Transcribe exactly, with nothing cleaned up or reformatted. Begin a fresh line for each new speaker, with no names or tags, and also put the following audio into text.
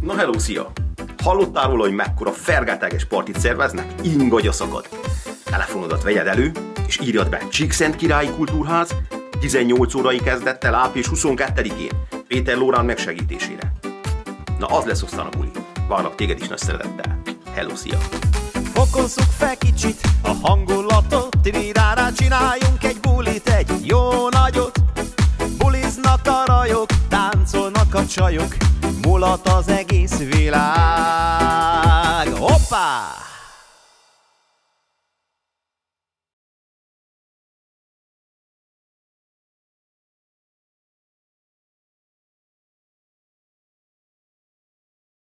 Na hello, szia! Hallottál róla, hogy mekkora fergátáges partit szerveznek? Ingagya szakad! Telefonodat vegyed elő, és írjad be Csíkszentkirályi Kultúrház tizennyolc órai kezdettel április huszonkettedikén Péter Lórán megsegítésére. Na az lesz aztán a buli. Várlak téged is nagy szeretettel. Hello, szia!
Fokozzuk fel kicsit a hangulatot, tirirárá, csináljunk egy bulit, egy jó nagyot. Buliznak a rajok, táncolnak a csajok, mulat az egész világ. Hoppá!